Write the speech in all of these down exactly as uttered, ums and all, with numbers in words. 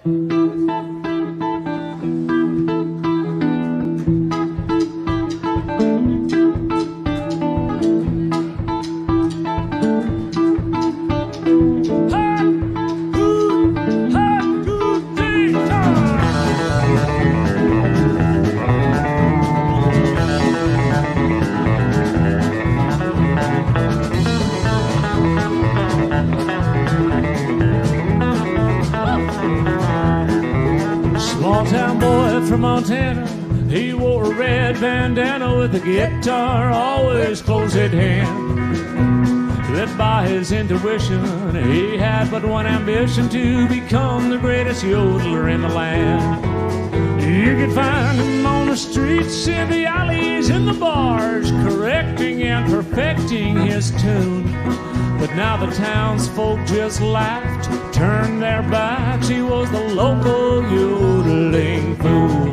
Small-town boy from Montana, he wore a red bandana with a guitar always close at hand. Led by his intuition, he had but one ambition: to become the greatest yodeler in the land. You could find him on the streets, in the alleys, in the bars, correcting and perfecting his tune. But now the townsfolk just laughed, turned their backs. He was the local yodeling fool.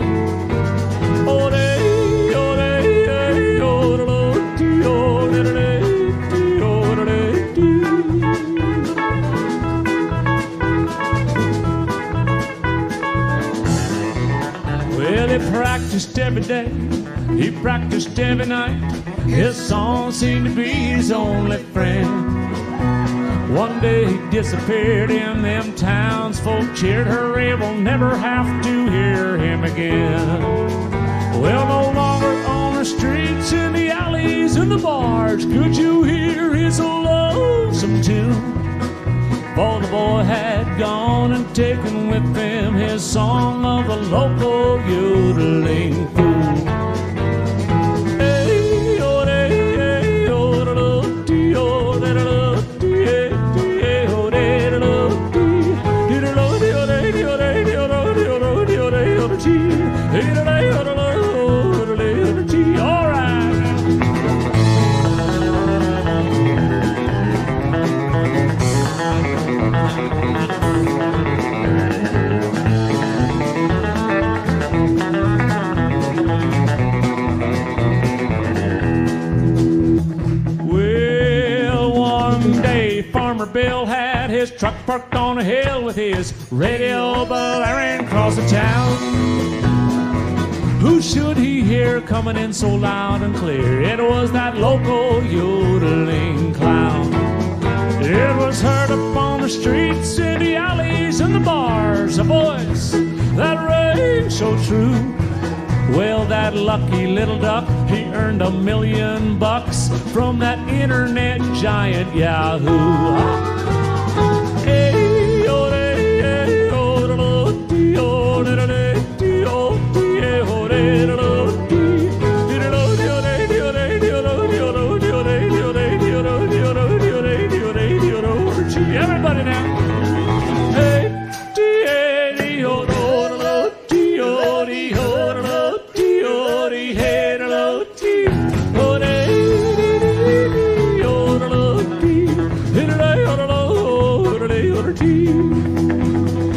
Well, he practiced every day, he practiced every night. His song seemed to be his only friend. One day he disappeared and them townsfolk cheered. Hooray, we'll never have to hear him again. Well, no longer on the streets, in the alleys, in the bars could you hear his lonesome tune. For the boy had gone and taken with him his song of the local yodeling fool. Bill had his truck parked on a hill with his radio blaring across the town. Who should he hear coming in so loud and clear? It was that local yodeling clown. It was heard up on the streets, in the alleys, and the bars, a voice that rang so true. Well, that lucky little duck, he earned a million bucks from that internet giant Yahoo. Everybody now. Hey,